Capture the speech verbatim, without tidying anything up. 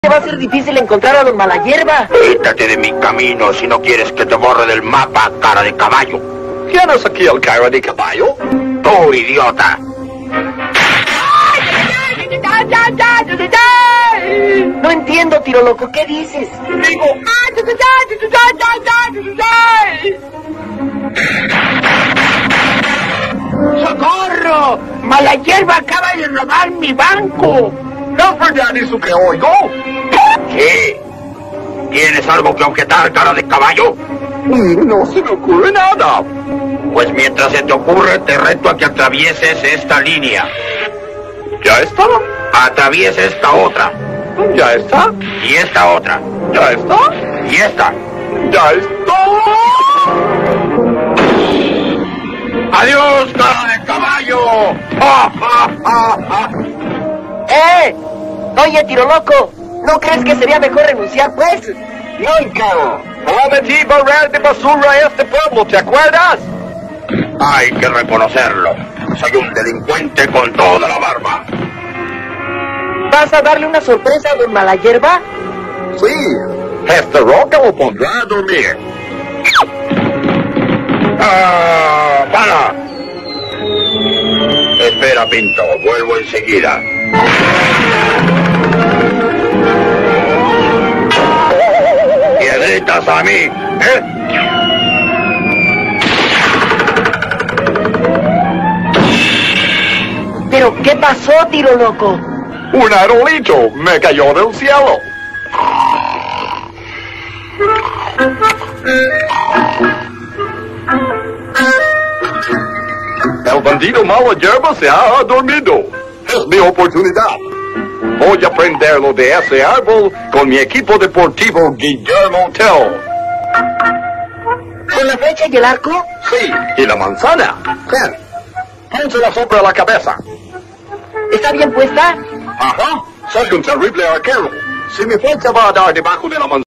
Va a ser difícil encontrar a don Malayerba. Quítate de mi camino si no quieres que te borre del mapa, cara de caballo. ¿Quién es aquí el cara de caballo? ¡Tú, idiota! No entiendo, tiro loco, ¿qué dices? Digo... ¡Socorro! ¡Malayerba acaba de robar mi banco! ¿Es verdad eso que oigo? ¿Qué? ¿Tienes algo que objetar, cara de caballo? No se me ocurre nada. Pues mientras se te ocurre, te reto a que atravieses esta línea. ¿Ya está? Atraviesa esta otra. ¿Ya está? Y esta otra. ¿Ya está? Y esta. ¿Ya está? ¡Adiós, cara de caballo! ¡Ja, ja, ja, ja! ¡Eh! Oye, tiro loco, ¿no crees que sería mejor renunciar, pues? Nunca. Prometí barrer de basura a este pueblo, ¿te acuerdas? Hay que reconocerlo. Soy un delincuente con toda la barba. ¿Vas a darle una sorpresa a don Malayerba? Sí. Esta roca lo pondrá a dormir. ¡Ah! ¡Para! Espera, Pinto. Vuelvo enseguida. ¿Qué gritas a mí? ¿Eh? ¿Pero qué pasó, tiro loco? Un aerolito me cayó del cielo. El bandido Malayerba se ha dormido. Es mi oportunidad. Voy a prenderlo de ese árbol con mi equipo deportivo Guillermo Tell. ¿Con la flecha y el arco? Sí, y la manzana. Ven, pónsela sobre la cabeza. ¿Está bien puesta? Ajá, soy un terrible arquero. Si mi flecha va a dar debajo de la manzana...